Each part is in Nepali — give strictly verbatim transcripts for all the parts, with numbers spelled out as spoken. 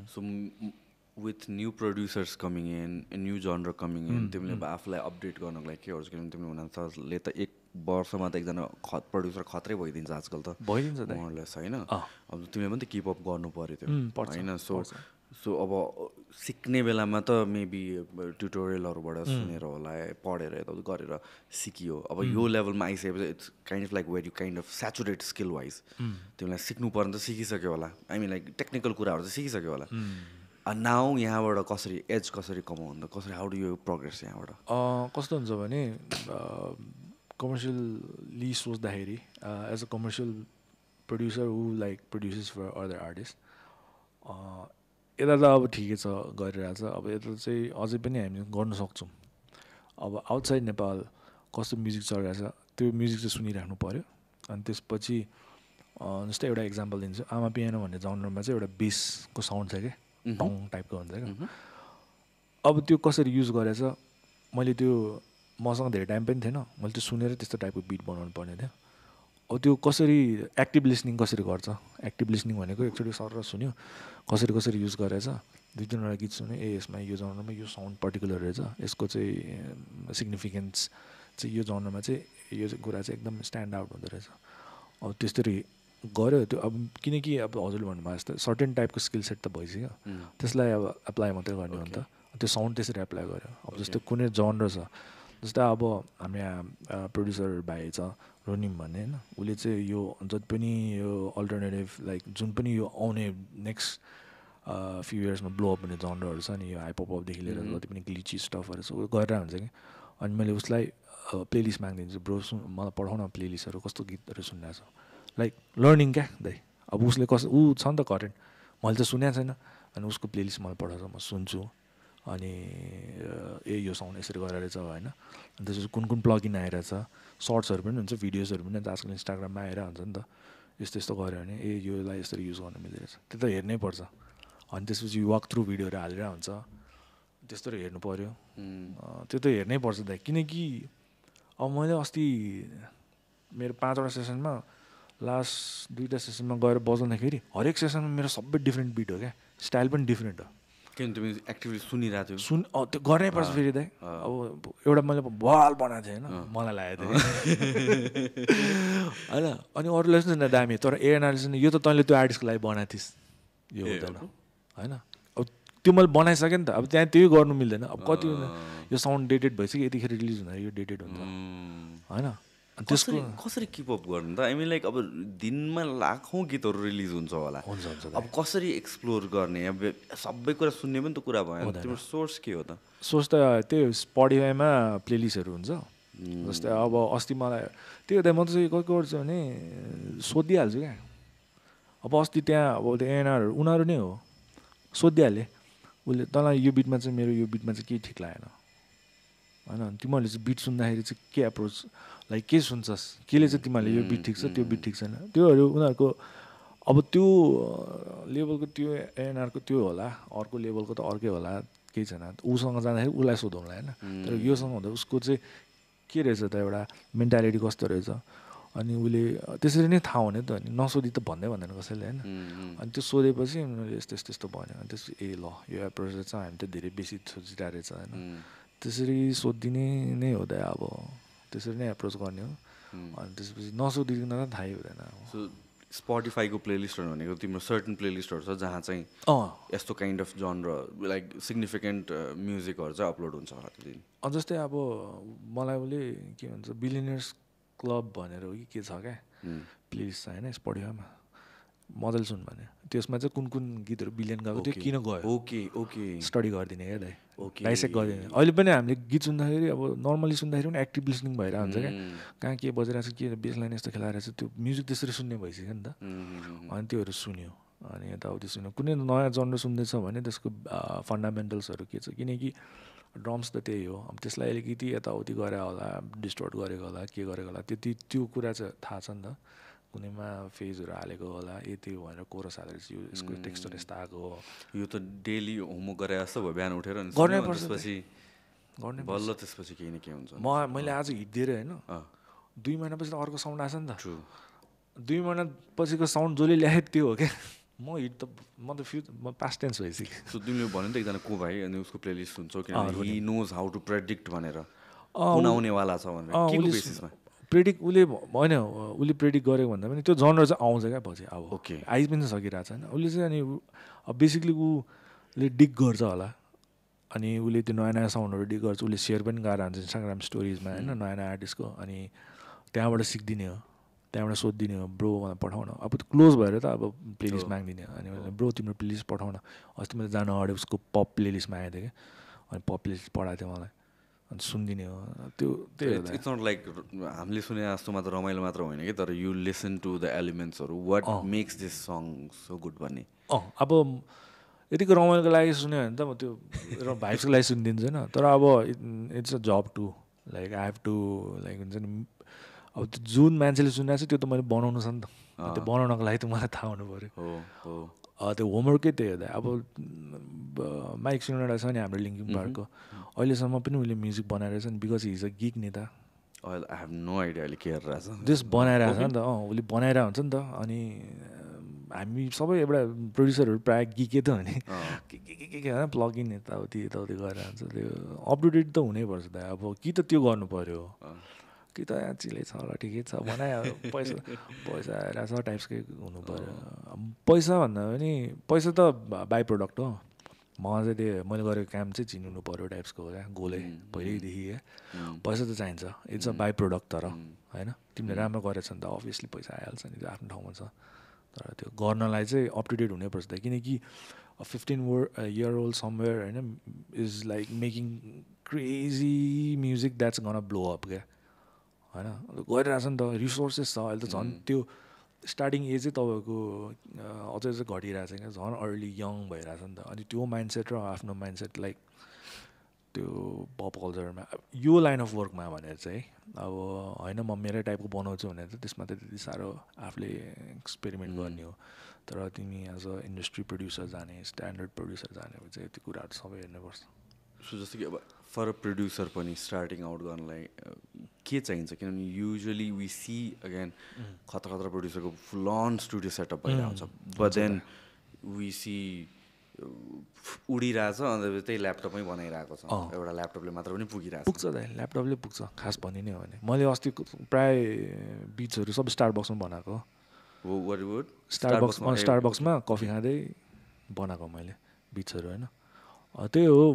So with new producers coming in, a new genre coming in, तिमीले आफूलाई अपडेट गर्नको लागि के गर्छ किनभने तिमीले हुनाले त एक वर्षमा त एकजना प्रड्युसर खत्रै भइदिन्छ आजकल त भइदिन्छ त मोरलेस हैन अब तिमीले पनि त किप अप गर्नु पर्यो त्यो हैन सो सो अब सिक्ने बेलामा त मेबी ट्युटोरियलहरुबाट सुनेर होला पढेर यता गरेर सिकियो अब यो लेभलमा आइसकेपछि it's kind of like where you kind of saturate skill wise तिमीलाई सिक्नु पर्ने त सिकिसक्यो होला आई मिन लाइक टेक्निकल कुराहरु चाहिँ सिकिसक्यो होला And now यहाँबाट कसरी एज कसरी कमाउनु त कसरी हाउ डु यु प्रोग्रेस यहाँबाट कस्तो हुन्छ भने कमर्सियली सोच्दाखेरि as a commercial producer who like produces for other artist यता त अब ठिकै छ गरिरहेछ अब यता चाहिँ अझै पनि हामी गर्न सक्छौँ अब आउटसाइड नेपाल कस्तो म्युजिक चलिरहेछ त्यो म्युजिक चाहिँ सुनिराख्नु पऱ्यो अनि त्यसपछि जस्तै एउटा इक्जाम्पल दिन्छु आमा पियानो भन्ने जनरमा चाहिँ एउटा बेसको साउन्ड छ क्या टङ टाइपको हुन्छ क्या अब त्यो कसरी युज गरेछ मैले त्यो मसँग धेरै टाइम पनि थिएन मैले त्यो सुनेर त्यस्तो टाइपको बिट बनाउनु पर्ने थियो अब त्यो कसरी एक्टिभ लिसनिङ कसरी गर्छ एक्टिभ लिसनिङ भनेको एकचोटि सर सुन्यो कसरी कसरी युज गरेछ दुई तिनवटा गीत सुन्यो ए यसमा यो जनरमा यो साउन्ड पर्टिकुलर रहेछ यसको चाहिँ सिग्निफिकेन्स चाहिँ यो जनरमा चाहिँ यो कुरा चाहिँ एकदम स्ट्यान्ड आउट हुँदो रहेछ अब त्यस्तरी गऱ्यो त्यो अब किनकि अब हजुरले भन्नुभयो जस्तो सर्टेन टाइपको स्किल सेट त भइसक्यो त्यसलाई अब एप्लाई मात्रै गर्ने हो नि त त्यो साउन्ड त्यसरी एप्लाई गर्यो अब जस्तो कुनै जनर छ जस्तै अब हामी यहाँ प्रड्युसर भाइ छ रोनिम भन्ने होइन उसले चाहिँ यो जति पनि यो अल्टरनेटिभ लाइक जुन पनि यो आउने नेक्स्ट फ्यु इयर्समा ब्लो अप हुने जनरहरू छ नि यो हाइपअपदेखि लिएर जति पनि ग्लिची स्टफहरू छ ऊ गरेर हुन्छ कि अनि मैले उसलाई प्लेलिस्ट मागिदिन्छु ब्रो सुन मलाई पठाउन प्लेलिस्टहरू कस्तो गीतहरू सुनिरहेको छ लाइक लर्निङ क्या दाइ अब उसले कस ऊ छ नि त करेन्ट मैले त सुनेको छैन अनि उसको प्लेलिस्ट मलाई पठाउँछ म सुन्छु अनि ए यो साउन्ड यसरी गरेर रहेछ होइन अनि त्यसपछि कुन कुन प्लगइन आइरहेछ सर्ट्सहरू पनि हुन्छ भिडियोजहरू पनि हुन्छ आजकल इन्स्टाग्राममा आइरहेको हुन्छ नि त यस्तो यस्तो गऱ्यो भने ए योलाई यसरी युज गर्न मिल्दो रहेछ त्यो त हेर्नै पर्छ अनि त्यसपछि वाक थ्रु भिडियोहरू हालेर हुन्छ त्यस्तोहरू हेर्नु पऱ्यो त्यो त हेर्नै पर्छ दाइ किनकि अब मैले अस्ति मेरो पाँचवटा सेसनमा लास्ट दुईवटा सेसनमा गएर बजाउँदाखेरि हरेक सेसनमा मेरो सबै डिफ्रेन्ट बिट हो क्या स्टाइल पनि डिफ्रेन्ट हो किन तिमी एक्टिभली सुनिरहेको थियौ सुन त्यो गर्नै पर्छ फेरि दाइ अब एउटा मैले बवाल बनाएको थिएँ होइन मलाई लागेको थियो होइन अनि अरूलाई सुन्छ दामी तर ए एनालिसिस यो त तैँले त्यो आर्टिस्टको लागि बनाएको थिइस् यो हुँदैन होइन अब त्यो मैले बनाइसकेँ नि त अब त्यहाँ त्यही गर्नु मिल्दैन अब कति यो साउन्ड डेटेड भइसक्यो यतिखेर रिलिज हुँदा यो डेटेड हुन्छ होइन त्यसको कसरी किप अप गर्नु त आई मिन लाइक अब दिनमा लाखौँ गीतहरू रिलिज हुन्छ होला हुन्छ हुन्छ अब कसरी एक्सप्लोर गर्ने अब सबै कुरा सुन्ने पनि त कुरा भयो तिम्रो सोर्स के हो त सोर्स त त्यही स्पोटिफाईमा प्लेलिस्टहरू हुन्छ जस्तै अब अस्ति मलाई त्यो त म चाहिँ के गर्छु भने सोधिहाल्छु क्या अब अस्ति त्यहाँ अब त्यो एएनआरहरू उनीहरू नै हो सोधिहालेँ उसले तँलाई यो बिटमा चाहिँ मेरो यो बिटमा चाहिँ के ठिक लागेन होइन तिमीहरूले चाहिँ बिट सुन्दाखेरि चाहिँ के एप्रोच लाइक के सुन्छस् केले चाहिँ तिमीहरूले यो बिट ठिक छ त्यो बिट ठिक छैन त्योहरू उनीहरूको अब त्यो लेभलको त्यो एएनआरको त्यो होला अर्को लेभलको त अर्कै होला केही छैन उसँग जाँदाखेरि उसलाई सोधौँला होइन तर योसँग हुँदा उसको चाहिँ के रहेछ त एउटा मेन्टालिटी कस्तो रहेछ अनि उसले त्यसरी नै थाहा हुने त अनि नसोधी त भन्दै भन्दैन कसैले होइन अनि त्यो सोधेपछि उनीहरूले यस्तो यस्तो यस्तो भन्यो अनि त्यसपछि ए ल यो एप्रोच चाहिँ हामी त धेरै बेसी सोचिरहेको रहेछ होइन त्यसरी सोधिदिने नै हो त अब त्यसरी नै एप्रोच गर्ने हो अनि त्यसपछि नसोधिकन त थाहै हुँदैन सो स्पोटिफाईको प्लेलिस्टहरू भनेको तिम्रो सर्टन प्लेलिस्टहरू छ जहाँ चाहिँ यस्तो kind of genre like significant म्युजिकहरू चाहिँ अपलोड हुन्छ दिन जस्तै अब मलाई उसले के भन्छ बिलिनियर्स क्लब भनेर हो कि के छ क्या प्लेलिस्ट छ होइन स्पोटिफाईमा मजाले सुन भने त्यसमा चाहिँ कुन कुन गीतहरू बिलियन गएको त्यो किन गयो ओके ओके स्टडी गरिदिने क्या दाइ ओके डाइसेक्ट गरिदिने अहिले पनि हामीले गीत सुन्दाखेरि अब नर्मली सुन्दाखेरि पनि एक्टिभ लिसनिङ भइरहेको हुन्छ क्या कहाँ के बजिरहेको छ के बेस लाइन यस्तो खेलाएर छ त्यो म्युजिक त्यसरी सुन्ने भइसक्यो नि त अनि त्योहरू सुन्यो अनि यताउति सुन्यो कुनै नयाँ जनर सुन्दैछ भने त्यसको फन्डामेन्टल्सहरू के छ किनकि ड्रम्स त त्यही हो अब त्यसलाई अलिकति यताउति गरेर होला डिस्टोर्ट गरेको होला के गरेको होला त्यति त्यो कुरा चाहिँ थाहा छ नि त कुनैमा फेजहरू हालेको होला यति भनेर कोरस हालेर यो यसको टेक्स्चर यस्तो आएको हो यो त डेली होमवर्क गरेर जस्तो भयो बिहान उठेर गर्नै पर्छ त्यसपछि गर्नै बल्ल त्यसपछि केही न केही हुन्छ म मैले आज हिँड्दिएर होइन दुई महिनापछि त अर्को साउन्ड आएछ नि त दुई महिनापछिको साउन्ड जसले ल्याए त्यो हो क्या म हिट त म त फ्यु म पास्ट टेन्स भइसक्यो सो तिमीले भन्यो नि त एकजना को भाइ अनि उसको प्लेलिस्ट सुन्छौ किनभने he knows how to predict भनेर कुन आउनेवाला छ भनेर के को बेसिसमा प्रेडिक्ट उसले होइन उसले प्रेडिक्ट गरेको भन्दा पनि त्यो जनर चाहिँ आउँछ क्या पछि अब ओके आइ पनि सकिरहेको छैन उसले चाहिँ अनि अब बेसिकली उसले डिग गर्छ होला अनि उसले त्यो नयाँ नयाँ साउन्डहरू डिग गर्छ उसले सेयर पनि गरेर हुन्छ इन्स्टाग्राम स्टोरिजमा होइन नयाँ नयाँ आर्टिस्टको अनि त्यहाँबाट सिक्दिने हो त्यहाँबाट सोधिदिने हो ब्रो मलाई पठाउन अब त्यो क्लोज भएर त अब प्लेलिस्ट माग्दिने अनि ब्रो तिम्रो प्लेलिस्ट पठाउन अस्ति मैले जानु अगाडि उसको पप प्लेलिस्ट मागेको थिएँ क्या अनि पप प्लेलिस्ट पठाएको थियो मलाई अनि सुनिदिने हो त्यो त्यही इट्स नट लाइक हामीले सुने जस्तो मात्र रमाइलो मात्र होइन कि तर यु लिसन टु द एलिमेन्ट्सहरू what makes this song so good भन्ने अँ अब यतिको रमाइलोको लागि सुन्यो भने त म त्यो र भाइब्सको लागि सुनिदिन्छु होइन तर अब it's a job to like I have to like हुन्छ नि अब त्यो जुन मान्छेले सुनिरहेको छ त्यो त मैले बनाउनु छ नि त त्यो बनाउनको लागि त मलाई थाहा हुनु पऱ्यो त्यो होमवर्कै त्यही हो त अब माइक सुनेर छ नि हाम्रो लिङ्किङ पार्कको अहिलेसम्म पनि उसले म्युजिक बनाइरहेछ नि बिकज हिज अ गिक नि त आई हेभ नो आइडिया अहिले के हेरेर छ जस बनाइरहेको छ नि त अँ उसले बनाइरहेको हुन्छ नि त अनि हामी सबै एउटा प्रड्युसरहरू प्रायः गिकै त हो नि के के के के होइन प्लगइन यताउति यताउति गरेर हुन्छ त्यो अपडेटेड त हुनैपर्छ त अब कि त त्यो गर्नु पऱ्यो कि त यहाँ चिलै छ होला ठिकै छ बनायो पैसा पैसा आइरहेको छ टाइप्सकै हुनु पऱ्यो पैसा भन्दा पनि पैसा त बाई प्रडक्ट हो मलाई चाहिँ त्यो मैले गरेको काम चाहिँ चिन्नु पऱ्यो टाइप्सको हो क्या गोलै पहिल्यैदेखि क्या पैसा त चाहिन्छ इट्स अ बाई प्रडक्ट तर होइन तिमीले राम्रो गरेछ भने त अभियसली पैसा आइहाल्छ नि त्यो आफ्नो ठाउँमा छ तर त्यो गर्नलाई चाहिँ अप टु डेट हुनैपर्छ त किनकि fifteen or year old somewhere होइन is like making crazy music that's gonna blow up क्या होइन गरिरहेछ नि त रिसोर्सेस छ अहिले त झन् त्यो स्टार्टिङ एजै तपाईँको अझै अझै घटिरहेछ क्या झन् अर्ली यङ भइरहेछ नि त अनि त्यो माइन्डसेट र आफ्नो माइन्डसेट लाइक त्यो पप कल्चरमा यो लाइन अफ वर्कमा भनेर चाहिँ अब होइन म मेरै टाइपको बनाउँछु भने त त्यसमा त त्यति साह्रो आफूले एक्सपेरिमेन्ट गर्ने हो तर तिमी एज अ इन्डस्ट्री प्रड्युसर जाने स्ट्यान्डर्ड प्रड्युसर जाने भने चाहिँ त्यो कुराहरू सबै हेर्नुपर्छ सो जस्तो कि अब फर अ प्रड्युसर पनि स्टार्टिङ आउट गर्नलाई के चाहिन्छ किनभने युजली वी सी अगेन खतरा खतरा प्रड्युसरको फुल अन स्टुडियो सेटअप भइरहेको हुन्छ बट देन वी सी उडिरहेछ अन्त त्यही ल्यापटपमै बनाइरहेको छ एउटा ल्यापटपले मात्र पनि पुगिरहेको पुग्छ त ल्यापटपले पुग्छ खास भनिने हो भने मैले अस्ति प्राय बिट्सहरू सब स्टारबक्समा बनाएको हो स्टारबक्समा स्टारबक्समा कफी खाँदै बनाएको मैले बिट्सहरू होइन त्यही हो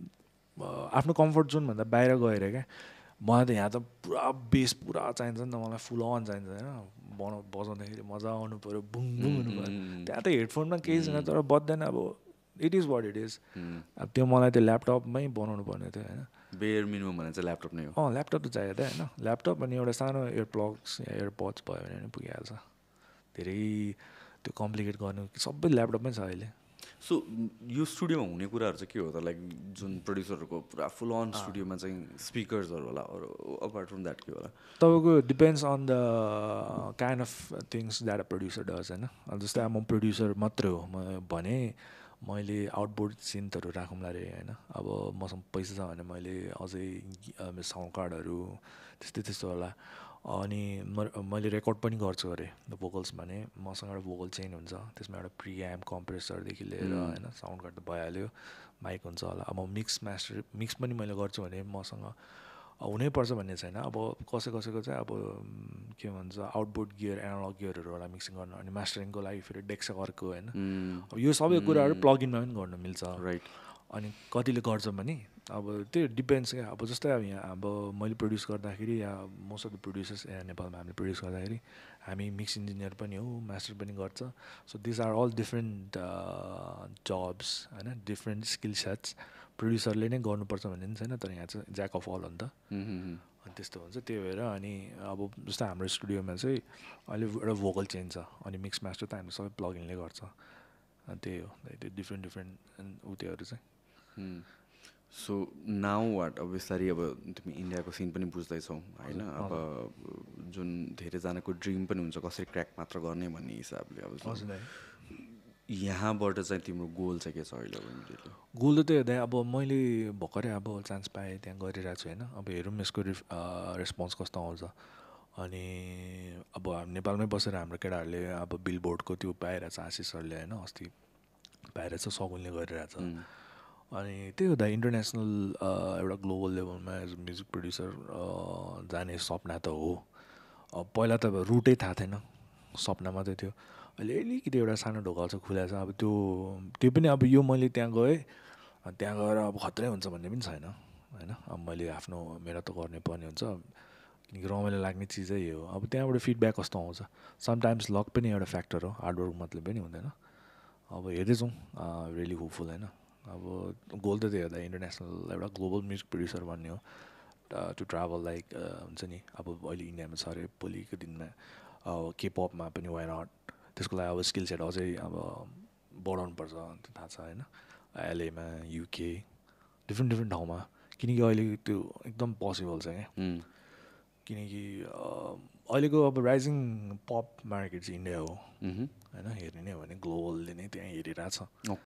आफ्नो कम्फर्ट जोनभन्दा बाहिर गएर क्या मलाई त यहाँ त पुरा बेस पुरा चाहिन्छ नि त मलाई फुल अन चाहिन्छ होइन बनाउ बजाउँदाखेरि मजा आउनु पऱ्यो बुङ बुङ हुनु पऱ्यो त्यहाँ त हेडफोनमा केही छैन तर बज्दैन अब it is what it is अब त्यो मलाई त्यो ल्यापटपमै बनाउनु पर्ने थियो होइन बेयर मिनिमम भने चाहिँ ल्यापटप नै हो अँ ल्यापटप त चाहियो त होइन ल्यापटप अनि एउटा सानो एयरप्लग्स या एयरपड्स भयो भने पनि पुगिहाल्छ धेरै त्यो कम्प्लिकेट गर्नु सबै ल्यापटपमै छ अहिले सो यो स्टुडियोमा हुने कुराहरू चाहिँ के हो त लाइक जुन प्रड्युसरहरूको पुरा फुल अन स्टुडियोमा चाहिँ स्पिकर्सहरू होला अरू अपार्ट फ्रम द्याट के होला तपाईँको depends on the kind of things that a producer does होइन जस्तै अब म प्रड्युसर मात्रै हो म भने मैले आउटबोर्ड सिन्थहरू राखौँला अरे होइन अब मसँग पैसा छ भने मैले अझै साउन्ड कार्डहरू त्यस्तै त्यस्तो होला अनि म मैले रेकर्ड पनि गर्छु अरे भोकल्स भने मसँग एउटा भोकल चेन हुन्छ त्यसमा एउटा प्रिएम्प कम्प्रेसरदेखि लिएर होइन साउन्ड कार्ड त भइहाल्यो माइक हुन्छ होला अब मिक्स मास्टर मिक्स पनि मैले गर्छु भने मसँग हुनैपर्छ भन्ने छैन अब कसै कसैको चाहिँ अब के भन्छ आउटबोर्ड गियर एनालग गियरहरू होला मिक्सिङ गर्न अनि मास्टरिङको लागि फेरि डेक्स अर्को होइन अब यो सबै कुराहरू प्लगइनमा पनि गर्न मिल्छ राइट अनि कतिले गर्छ भने अब त्यो डिपेन्ड्स क्या अब जस्तै अब यहाँ अब मैले प्रड्युस गर्दाखेरि या मोस्ट अफ द प्रड्युसर्स यहाँ नेपालमा हामीले प्रड्युस गर्दाखेरि हामी मिक्स इन्जिनियर पनि हो मास्टर पनि गर्छ so this are all different jobs होइन डिफ्रेन्ट स्किल सेट्स प्रड्युसरले नै गर्नुपर्छ भन्ने पनि छैन तर यहाँ चाहिँ ज्याक अफ अल हो नि त अनि त्यस्तो हुन्छ त्यही भएर अनि अब जस्तै हाम्रो स्टुडियोमा चाहिँ अहिले एउटा भोकल चेन्ज छ अनि मिक्स मास्टर त हामी सबै प्लगइनले गर्छ अनि त्यही हो त्यो डिफ्रेन्ट डिफ्रेन्ट उ त्योहरू चाहिँ सो नाउ वाट अब बिस्तारै अब तिमी इन्डियाको सिन पनि बुझ्दैछौ होइन अब जुन धेरैजनाको ड्रिम पनि हुन्छ कसरी क्र्याक मात्र गर्ने भन्ने हिसाबले अब यहाँबाट चाहिँ तिम्रो गोल चाहिँ के छ अहिले अब गोल त त्यही हो अब मैले भर्खरै अब चान्स पाएँ त्यहाँ गरिरहेको छु होइन अब हेरौँ यसको रिफ रेस्पोन्स कस्तो आउँछ अनि अब हामी नेपालमै बसेर हाम्रो केटाहरूले अब बिलबोर्डको त्यो पाइरहेछ आशिषहरूले होइन अस्ति पाइरहेछ सगुनले गरिरहेछ अनि त्यही हुँदा इन्टरनेसनल एउटा ग्लोबल लेभलमा एज अ म्युजिक प्रड्युसर जाने सपना त हो पहिला त अब रुटै थाहा थिएन सपना मात्रै थियो अहिले अलिकति एउटा सानो ढोका चाहिँ खुला छ अब त्यो त्यो पनि अब यो मैले त्यहाँ गएँ त्यहाँ गएर अब खत्रै हुन्छ भन्ने पनि छैन होइन अब मैले आफ्नो मेहनत त गर्नै पर्ने हुन्छ किनकि रमाइलो लाग्ने चिजै यो हो अब त्यहाँबाट फिडब्याक कस्तो आउँछ समटाइम्स लक पनि एउटा फ्याक्टर हो हार्डवर्क मात्रै पनि हुँदैन अब हेर्दैछौँ रियली होपफुल होइन अब गोल त त्यही हो त इन्टरनेसनल एउटा ग्लोबल म्युजिक प्रड्युसर भन्ने हो टु ट्राभल लाइक हुन्छ नि अब अहिले इन्डियामा छ अरे भोलिको दिनमा अब केपअपमा पनि वाइ नट त्यसको लागि अब स्किल सेट अझै अब बढाउनु पर्छ त्यो थाहा छ होइन एलएमा युके डिफ्रेन्ट डिफ्रेन्ट ठाउँमा किनकि अहिले त्यो एकदम पोसिबल छ क्या किनकि अहिलेको अब राइजिङ पप मार्केट चाहिँ इन्डिया हो होइन हेर्ने नै हो भने ग्लोबलले नै त्यहाँ हेरिरहेछ